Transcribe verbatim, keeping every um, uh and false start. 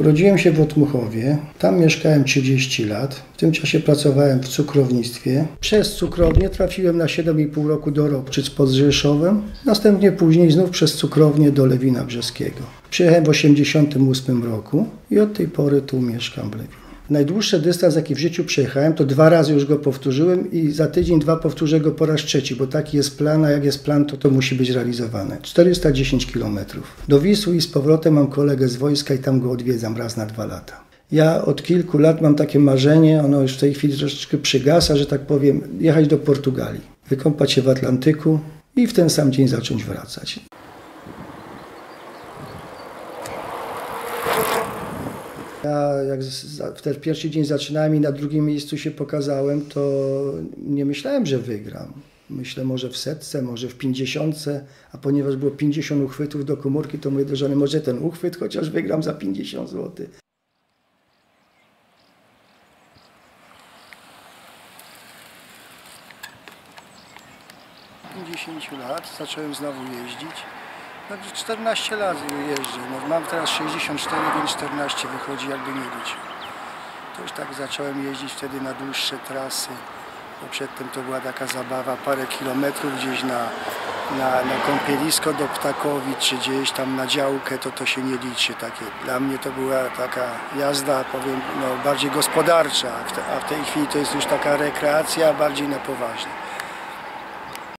Urodziłem się w Otmuchowie, tam mieszkałem trzydzieści lat. W tym czasie pracowałem w cukrownictwie. Przez cukrownię trafiłem na siedem i pół roku do Ropczyc pod Rzeszowem. Następnie później znów przez cukrownię do Lewina Brzeskiego. Przyjechałem w osiemdziesiątym ósmym roku i od tej pory tu mieszkam w Lewinie. Najdłuższy dystans, jaki w życiu przejechałem, to dwa razy już go powtórzyłem i za tydzień dwa powtórzę go po raz trzeci, bo taki jest plan, a jak jest plan, to to musi być realizowane. czterysta dziesięć kilometrów. Do Wisły i z powrotem mam kolegę z wojska i tam go odwiedzam raz na dwa lata. Ja od kilku lat mam takie marzenie, ono już w tej chwili troszeczkę przygasa, że tak powiem, jechać do Portugalii, wykąpać się w Atlantyku i w ten sam dzień zacząć wracać. Ja jak w ten pierwszy dzień zaczynałem i na drugim miejscu się pokazałem, to nie myślałem, że wygram. Myślę może w setce, może w pięćdziesiątce, a ponieważ było pięćdziesiąt uchwytów do komórki, to mówię do żony, może ten uchwyt chociaż wygram za pięćdziesiąt złotych. pięćdziesiąt lat zacząłem znowu jeździć. No, czternaście lat jeżdżę. No, mam teraz sześćdziesiąt cztery, więc czternaście wychodzi, jakby nie liczył. To już tak zacząłem jeździć wtedy na dłuższe trasy. Bo przedtem to była taka zabawa, parę kilometrów gdzieś na, na, na kąpielisko do Ptakowic, czy gdzieś tam na działkę, to to się nie liczy. Takie. Dla mnie to była taka jazda, powiem, no, bardziej gospodarcza, a w, te, a w tej chwili to jest już taka rekreacja bardziej na poważnie.